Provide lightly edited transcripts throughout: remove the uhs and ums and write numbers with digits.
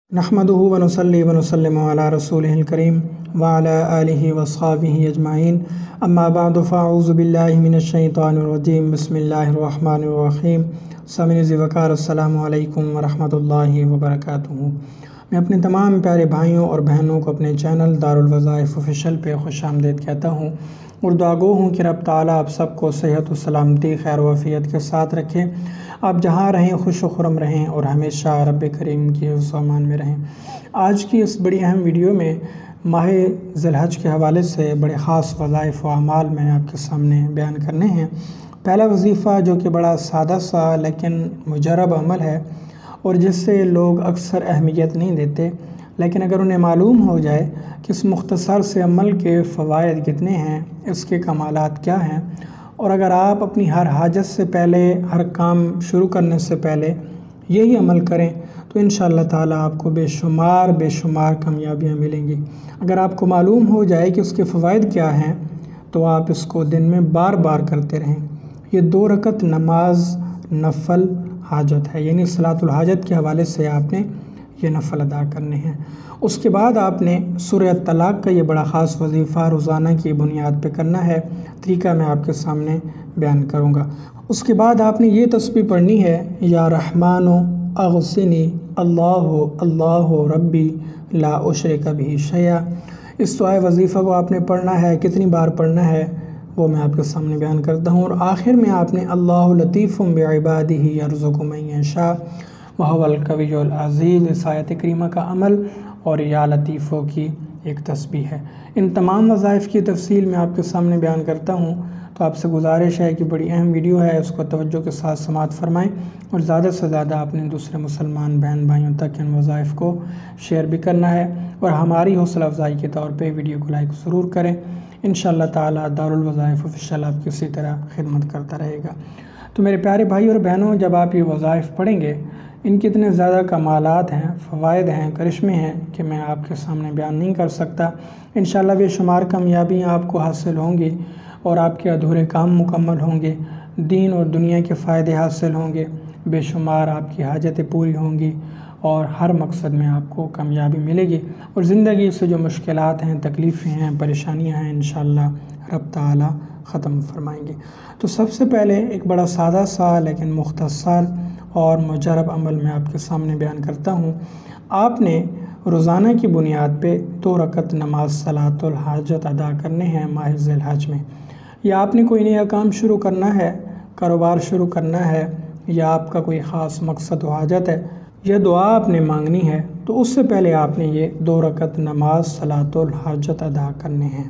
نحمدہ ونصلی ونسلم علی رسولہ الکریم وعلی آلہ وصحبہ اجمعین اما بعد فاعوذ باللہ من الشیطان الرجیم بسم اللہ الرحمن الرحیم سامعین ذی وقار السلام علیکم ورحمۃ اللہ وبرکاتہ۔ میں اپنے تمام پیارے بھائیوں اور بہنوں کو اپنے چینل دارالوظائف آفیشیل پہ خوش آمدید کہتا ہوں اور دعا گو ہوں کہ رب تعالیٰ آپ سب کو صحت و سلامتی خیر و عافیت کے ساتھ رکھے، آپ جہاں رہیں خوش و خرم رہیں اور ہمیشہ رب کریم کی حفظ و امان میں رہیں۔ آج کی اس بڑی اہم ویڈیو میں ماہ ذی الحج کے حوالے سے بڑے خاص وظائف و اعمال میں آپ کے سامنے بیان کرنے ہیں۔ پہلا وظیفہ جو کہ بڑا سادہ سا لیکن مجرب عمل ہے اور جس سے لوگ اکثر اہمیت نہیں دیتے، لیکن اگر انہیں معلوم ہو جائے کہ اس مختصر سے عمل کے فوائد کتنے ہیں، اس کے کمالات کیا ہیں، اور اگر آپ اپنی ہر حاجت سے پہلے، ہر کام شروع کرنے سے پہلے یہی عمل کریں تو انشاءاللہ تعالیٰ آپ کو بے شمار کامیابیاں ملیں گی۔ اگر آپ کو معلوم ہو جائے کہ اس کے فوائد کیا ہیں تو آپ اس کو دن میں بار بار کرتے رہیں۔ یہ 2 رکعت نماز نفل حاجت ہے، یعنی صلاۃ الحاجت کے حوالے سے آپ نے یہ نفل ادا کرنے ہیں۔ اس کے بعد آپ نے سورہ طلاق کا یہ بڑا خاص وظیفہ روزانہ کی بنیاد پہ کرنا ہے۔ طریقہ میں آپ کے سامنے بیان کروں گا۔ اس کے بعد آپ نے یہ تسبیح پڑھنی ہے، یا رحمن اغثنی اللہ اللہ ربی لا اشرک بہ شیئا۔ اس دعائے وظیفہ کو آپ نے پڑھنا ہے، کتنی بار پڑھنا ہے وہ میں آپ کے سامنے بیان کرتا ہوں، اور آخر میں آپ نے اللہ لطیف بعبادہ یرزق من یشاء وہو القوی العزیز، اس آیت کریمہ کا عمل اور یا لطیفوں کی ایک تسبیح ہے۔ ان تمام وظائف کی تفصیل میں آپ کے سامنے بیان کرتا ہوں، تو آپ سے گزارش ہے کہ بڑی اہم ویڈیو ہے، اس کو توجہ کے ساتھ سماعت فرمائیں اور زیادہ سے زیادہ آپ نے دوسرے مسلمان بہن بھائیوں تک ان وظائف کو شیئر بھی کرنا ہے، اور ہماری حوصلہ افزائی کے طور پہ ویڈیو کو لائک ضرور کریں۔ انشاءاللہ تعالیٰ دارالوظائف آفیشیل آپ کی اسی طرح خدمت کرتا رہے گا۔ تو میرے پیارے بھائی اور بہنوں، جب آپ یہ وظائف پڑھیں گے، ان کے اتنے زیادہ کمالات ہیں، فوائد ہیں، کرشمے ہیں کہ میں آپ کے سامنے بیان نہیں کر سکتا۔ انشاءاللہ بے شمار کامیابیاں آپ کو حاصل ہوں گی اور آپ کے ادھورے کام مکمل ہوں گے، دین اور دنیا کے فائدے حاصل ہوں گے، بے شمار آپ کی حاجتیں پوری ہوں گی اور ہر مقصد میں آپ کو کامیابی ملے گی، اور زندگی سے جو مشکلات ہیں، تکلیفیں ہیں، پریشانیاں ہیں، انشاءاللہ رب تعالیٰ ختم فرمائیں گے۔ تو سب سے پہلے ایک بڑا سادہ سا لیکن مختصر اور مجرب عمل میں آپ کے سامنے بیان کرتا ہوں۔ آپ نے روزانہ کی بنیاد پہ 2 رکعت نماز صلاۃ الحاجت ادا کرنے ہیں ماہ ذی الحج میں۔ یا آپ نے کوئی نیا کام شروع کرنا ہے، کاروبار شروع کرنا ہے، یا آپ کا کوئی خاص مقصد و حاجت ہے، یا دعا آپ نے مانگنی ہے، تو اس سے پہلے آپ نے یہ 2 رکعت نماز صلاۃ الحاجت ادا کرنے ہیں۔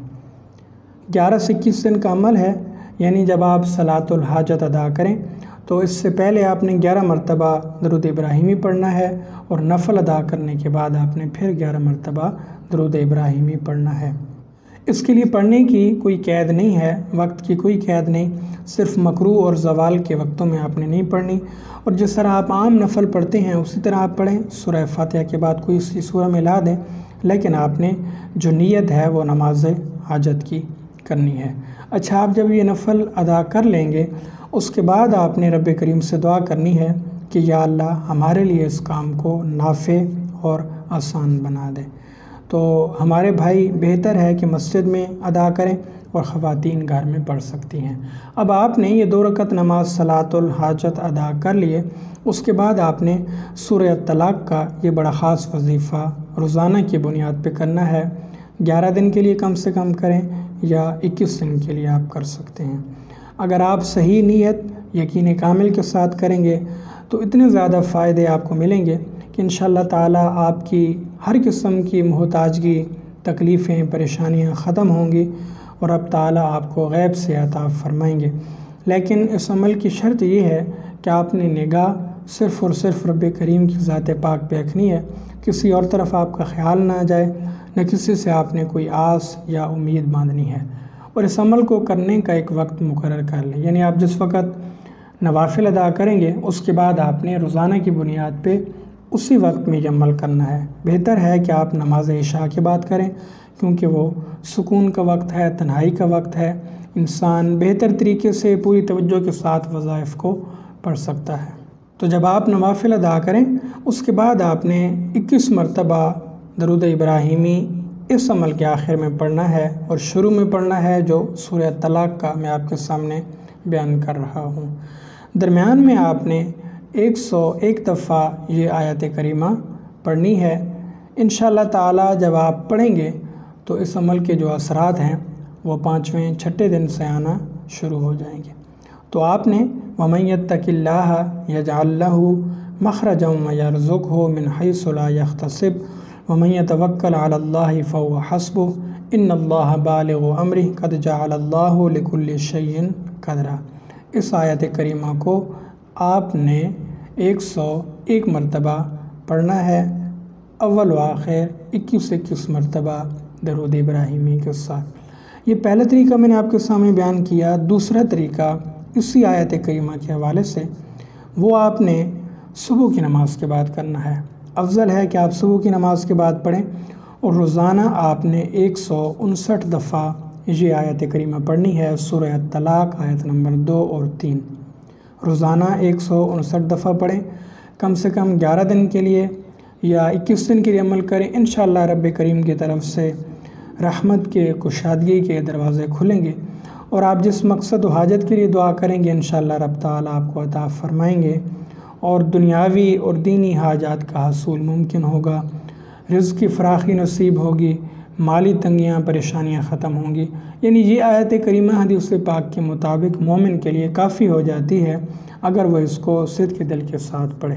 11 سے 21 دن کا عمل ہے، یعنی جب آپ صلاۃ الحاجت ادا کریں تو اس سے پہلے آپ نے 11 مرتبہ درود ابراہیمی پڑھنا ہے، اور نفل ادا کرنے کے بعد آپ نے پھر 11 مرتبہ درود ابراہیمی پڑھنا ہے۔ اس کے لیے پڑھنے کی کوئی قید نہیں ہے، وقت کی کوئی قید نہیں، صرف مکروہ اور زوال کے وقتوں میں آپ نے نہیں پڑھنی، اور جس طرح آپ عام نفل پڑھتے ہیں اسی طرح آپ پڑھیں۔ سورہ فاتحہ کے بعد کوئی سی سورہ ملا دیں، لیکن آپ نے جو نیت ہے وہ نماز حاجت کی کرنی ہے۔ اچھا، آپ جب یہ نفل ادا کر لیں گے، اس کے بعد آپ نے رب کریم سے دعا کرنی ہے کہ یا اللہ ہمارے لیے اس کام کو نافع اور آسان بنا دے۔ تو ہمارے بھائی بہتر ہے کہ مسجد میں ادا کریں اور خواتین گھر میں پڑھ سکتی ہیں۔ اب آپ نے یہ 2 رکعت نماز صلاۃ الحاجت ادا کر لیے، اس کے بعد آپ نے سورہ طلاق کا یہ بڑا خاص وظیفہ روزانہ کی بنیاد پہ کرنا ہے۔ 11 دن کے لیے کم سے کم کریں، یا 21 دن کے لیے آپ کر سکتے ہیں۔ اگر آپ صحیح نیت، یقین کامل کے ساتھ کریں گے تو اتنے زیادہ فائدے آپ کو ملیں گے کہ انشاءاللہ تعالیٰ آپ کی ہر قسم کی محتاجگی، تکلیفیں، پریشانیاں ختم ہوں گی، اور اب تعالیٰ آپ کو غیب سے عطا فرمائیں گے۔ لیکن اس عمل کی شرط یہ ہے کہ آپ نے نگاہ صرف اور صرف رب کریم کی ذات پاک پہ رکھنی ہے، کسی اور طرف آپ کا خیال نہ جائے، نہ کسی سے آپ نے کوئی آس یا امید باندھنی ہے، اور اس عمل کو کرنے کا ایک وقت مقرر کر لیں، یعنی آپ جس وقت نوافل ادا کریں گے اس کے بعد آپ نے روزانہ کی بنیاد پہ اسی وقت میں یہ عمل کرنا ہے۔ بہتر ہے کہ آپ نماز عشاء کے بعد کریں، کیونکہ وہ سکون کا وقت ہے، تنہائی کا وقت ہے، انسان بہتر طریقے سے پوری توجہ کے ساتھ وظائف کو پڑھ سکتا ہے۔ تو جب آپ نوافل ادا کریں اس کے بعد آپ نے 21 مرتبہ درود ابراہیمی اس عمل کے آخر میں پڑھنا ہے، اور شروع میں پڑھنا ہے جو سورہ طلاق کا میں آپ کے سامنے بیان کر رہا ہوں۔ درمیان میں آپ نے 101 دفعہ یہ آیت کریمہ پڑھنی ہے۔ انشاءاللہ تعالی جب آپ پڑھیں گے تو اس عمل کے جو اثرات ہیں وہ 5ویں 6 دن سے آنا شروع ہو جائیں گے۔ تو آپ نے وَمَن يَتَّقِ اللَّهَ يَجْعَل لَّهُ مَخْرَجًا وَيَرْزُقْهُ مِنْ حَيْثُ لَا يَحْتَسِبُ وَمَن يَتَوَكَّلْ عَلَى اللَّهِ فَهُوَ حَسْبُهُ إِنَّ اللَّهَ بَالِغُ أَمْرِهِ قَدْ جَعَلَ اللَّهُ لِكُلِّ شَيْءٍ قَدْرًا۔ اس آیت کریمہ کو آپ نے 101 مرتبہ پڑھنا ہے، اول و آخر 21 مرتبہ درود ابراہیمی کے ساتھ۔ یہ پہلا طریقہ میں نے آپ کے سامنے بیان کیا۔ دوسرا طریقہ اسی آیت کریمہ کے حوالے سے، وہ آپ نے صبح کی نماز کے بعد کرنا ہے۔ افضل ہے کہ آپ صبح کی نماز کے بعد پڑھیں، اور روزانہ آپ نے 159 دفعہ یہ آیت کریمہ پڑھنی ہے، سورہ طلاق آیت نمبر 2 اور 3۔ روزانہ 159 دفعہ پڑھیں، کم سے کم 11 دن کے لیے یا 21 دن کے لیے عمل کریں۔ انشاءاللہ رب کریم کی طرف سے رحمت کے کشادگی کے دروازے کھلیں گے، اور آپ جس مقصد و حاجت کے لیے دعا کریں گے انشاءاللہ رب تعالیٰ آپ کو عطا فرمائیں گے، اور دنیاوی اور دینی حاجات کا حصول ممکن ہوگا، رزق کی فراخی نصیب ہوگی، مالی تنگیاں پریشانیاں ختم ہوں گی۔ یعنی یہ آیت کریمہ حدیث پاک کے مطابق مومن کے لیے کافی ہو جاتی ہے اگر وہ اس کو صدق کے دل کے ساتھ پڑھے۔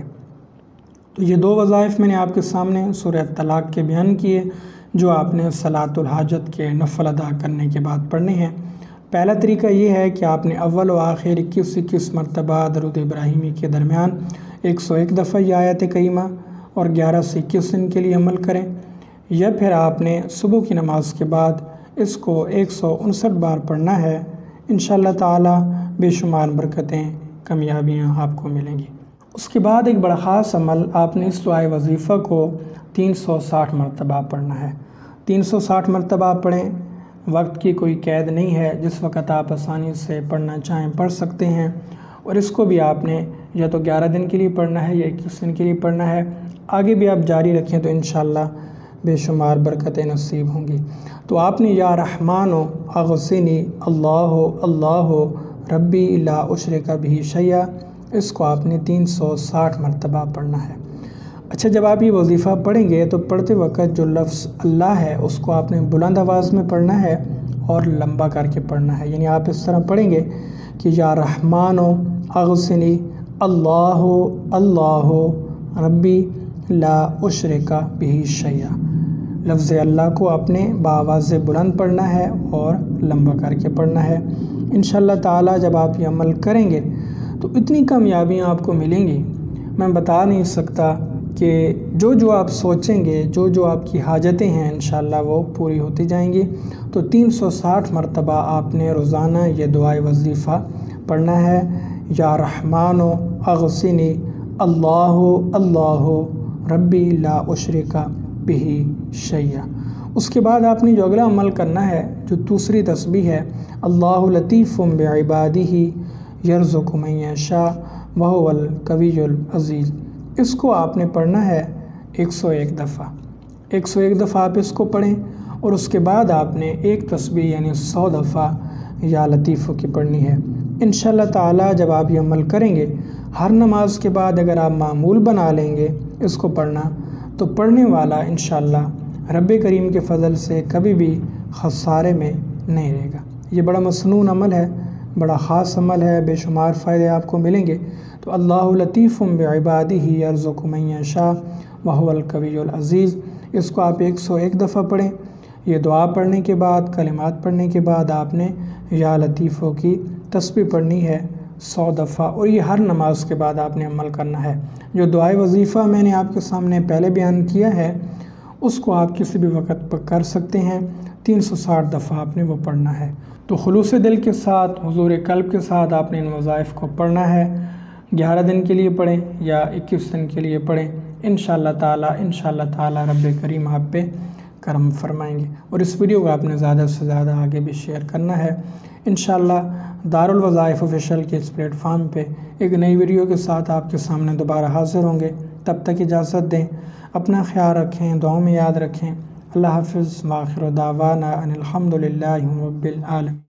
تو یہ 2 وظائف میں نے آپ کے سامنے سورہ طلاق کے بیان کیے، جو آپ نے صلاۃ الحاجت کے نفل ادا کرنے کے بعد پڑھنے ہیں۔ پہلا طریقہ یہ ہے کہ آپ نے اول و آخر 21 مرتبہ درود ابراہیمی کے درمیان 101 دفعہ یہ آیت کریمہ اور 11 سے 21 دن کے لیے عمل کریں، یا پھر آپ نے صبح کی نماز کے بعد اس کو 159 بار پڑھنا ہے۔ انشاءاللہ تعالی بے شمار برکتیں، کامیابیاں آپ کو ملیں گی۔ اس کے بعد ایک بڑا خاص عمل، آپ نے اس دعائے وظیفہ کو 360 مرتبہ پڑھنا ہے۔ 360 مرتبہ پڑھیں، وقت کی کوئی قید نہیں ہے، جس وقت آپ آسانی سے پڑھنا چاہیں پڑھ سکتے ہیں، اور اس کو بھی آپ نے یا تو 11 دن کے لیے پڑھنا ہے یا 21 دن کے لیے پڑھنا ہے۔ آگے بھی آپ جاری رکھیں تو انشاءاللہ بے شمار برکتیں نصیب ہوں گی۔ تو آپ نے یا رحمان اغثنی اللہ اللہ ربی لا اشرک بہ شیئا، اس کو آپ نے 360 مرتبہ پڑھنا ہے۔ اچھا، جب آپ یہ وظیفہ پڑھیں گے تو پڑھتے وقت جو لفظ اللہ ہے اس کو آپ نے بلند آواز میں پڑھنا ہے اور لمبا کر کے پڑھنا ہے۔ یعنی آپ اس طرح پڑھیں گے کہ یا رحمان اغثنی اللہ اللہ ربی لا اشرک بہ شیئا۔ لفظ اللہ کو آپ نے بآواز بلند پڑھنا ہے اور لمبا کر کے پڑھنا ہے۔ انشاءاللہ تعالی جب آپ یہ عمل کریں گے تو اتنی کامیابیاں آپ کو ملیں گی، میں بتا نہیں سکتا کہ جو آپ سوچیں گے، جو آپ کی حاجتیں ہیں انشاءاللہ وہ پوری ہوتی جائیں گی۔ تو 360 مرتبہ آپ نے روزانہ یہ دعائے وظیفہ پڑھنا ہے، یا رحمان اغثنی اللہ اللہ ربی لا اشرک بہ شیئا۔ اس کے بعد آپ نے جو اگلا عمل کرنا ہے، جو دوسری تسبیح ہے، اللہ لطیف بعبادہ یرزق من یشاء وہو القوی العزیز، اس کو آپ نے پڑھنا ہے 101 دفعہ۔ 101 دفعہ آپ اس کو پڑھیں، اور اس کے بعد آپ نے ایک تسبیح یعنی 100 دفعہ یا لطیف کی پڑھنی ہے۔ انشاءاللہ تعالی جب آپ یہ عمل کریں گے، ہر نماز کے بعد اگر آپ معمول بنا لیں گے اس کو پڑھنا، تو پڑھنے والا انشاءاللہ رب کریم کے فضل سے کبھی بھی خسارے میں نہیں رہے گا۔ یہ بڑا مسنون عمل ہے، بڑا خاص عمل ہے، بے شمار فائدے آپ کو ملیں گے۔ تو اللہ لطیف بعبادہ یرزق من یشاء وہو القوی العزیز، اس کو آپ 101 دفعہ پڑھیں۔ یہ دعا پڑھنے کے بعد، کلمات پڑھنے کے بعد آپ نے یا لطیفوں کی تسبیح پڑھنی ہے 100 دفعہ، اور یہ ہر نماز کے بعد آپ نے عمل کرنا ہے۔ جو دعائے وظیفہ میں نے آپ کے سامنے پہلے بیان کیا ہے اس کو آپ کسی بھی وقت پر کر سکتے ہیں، 360 دفعہ آپ نے وہ پڑھنا ہے۔ تو خلوص دل کے ساتھ، حضور قلب کے ساتھ آپ نے ان وظائف کو پڑھنا ہے۔ 11 دن کے لیے پڑھیں یا 21 دن کے لیے پڑھیں، انشاءاللہ تعالی رب کریم آپ پہ کرم فرمائیں گے۔ اور اس ویڈیو کو آپ نے زیادہ سے زیادہ آگے بھی شیئر کرنا ہے۔ انشاءاللہ دارالوظائف آفیشیل کے اس پلیٹ فارم پہ ایک نئی ویڈیو کے ساتھ آپ کے سامنے دوبارہ حاضر ہوں گے۔ تب تک اجازت دیں، اپنا خیال رکھیں، دعاؤں میں یاد رکھیں۔ اللہ حافظ، وآخر دعوانا ان الحمد للہ رب العالمین۔